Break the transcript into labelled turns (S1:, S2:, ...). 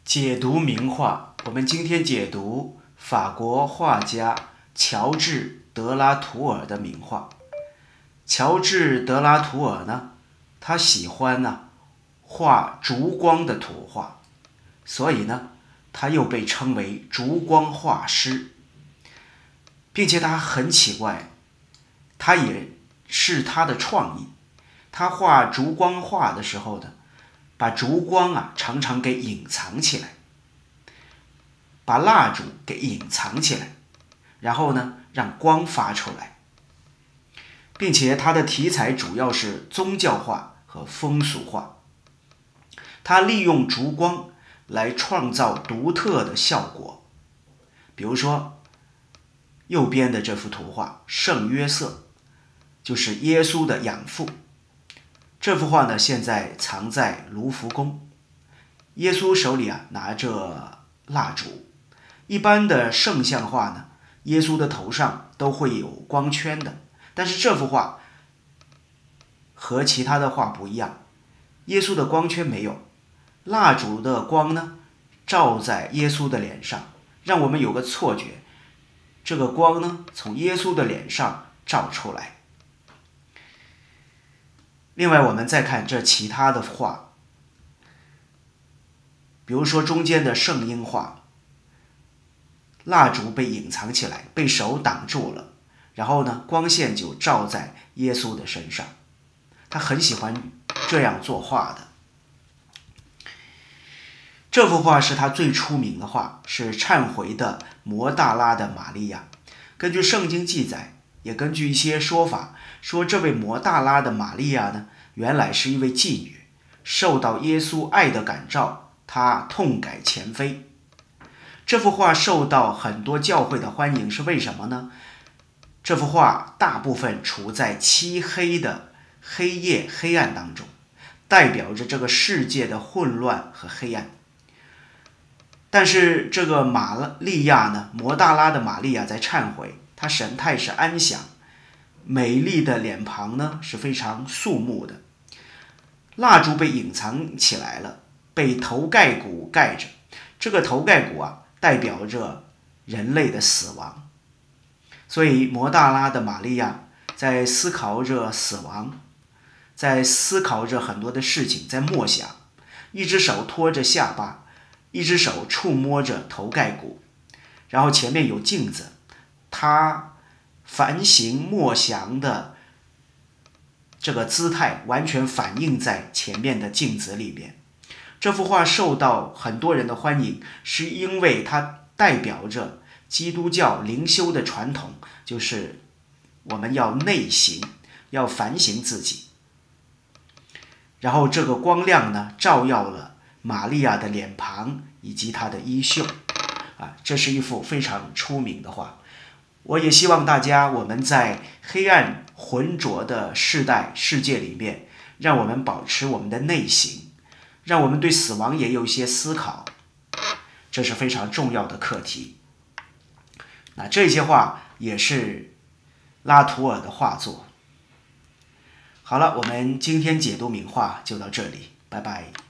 S1: 解读名画，我们今天解读法国画家乔治·德拉图尔的名画。乔治·德拉图尔呢，他喜欢画烛光的图画，所以呢，他又被称为烛光画师，并且他很奇怪，他也是他的创意。他画烛光画的时候呢，把烛光常常给隐藏起来，把蜡烛给隐藏起来，然后呢让光发出来，并且它的题材主要是宗教画和风俗画。他利用烛光来创造独特的效果，比如说右边的这幅图画圣约瑟，就是耶稣的养父。这幅画呢，现在藏在卢浮宫。耶稣手里拿着蜡烛。一般的圣像画呢，耶稣的头上都会有光圈的，但是这幅画和其他的画不一样，耶稣的光圈没有，蜡烛的光呢照在耶稣的脸上，让我们有个错觉，这个光呢从耶稣的脸上照出来。另外我们再看这其他的画，比如说中间的圣婴画，蜡烛被隐藏起来，被手挡住了，然后呢光线就照在耶稣的身上。他很喜欢这样作画的。这幅画是他最出名的画，是忏悔的摩大拉的玛利亚。根据圣经记载，也根据一些说法，说这位摩大拉的玛利亚呢，原来是一位妓女，受到耶稣爱的感召，她痛改前非。这幅画受到很多教会的欢迎，是为什么呢？这幅画大部分处在漆黑的黑夜黑暗当中，代表着这个世界的混乱和黑暗。但是这个玛利亚呢，摩大拉的玛利亚在忏悔，她神态是安详，美丽的脸庞呢是非常肃穆的。蜡烛被隐藏起来了，被头盖骨盖着。这个头盖骨代表着人类的死亡。所以摩大拉的玛利亚在思考着死亡，在思考着很多的事情，在默想，一只手托着下巴，一只手触摸着头盖骨，然后前面有镜子，他反省默想的这个姿态完全反映在前面的镜子里面。这幅画受到很多人的欢迎，是因为它代表着基督教灵修的传统，就是我们要内省，要反省自己。然后这个光亮呢，照耀了玛利亚的脸庞以及她的衣袖。这是一幅非常出名的画。我也希望大家，我们在黑暗浑浊的世界里面，让我们保持我们的内省，让我们对死亡也有一些思考，这是非常重要的课题。那这些画也是拉图尔的画作。好了，我们今天解读名画就到这里，拜拜。